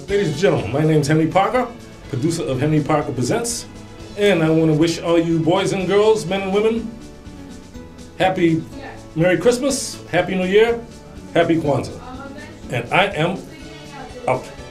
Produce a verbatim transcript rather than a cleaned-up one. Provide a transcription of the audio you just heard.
Ladies and gentlemen, my name is Henry Parker, producer of Henry Parker Presents, and I want to wish all you boys and girls, men and women, happy Merry Christmas, Happy New Year, Happy Kwanzaa. And I am out.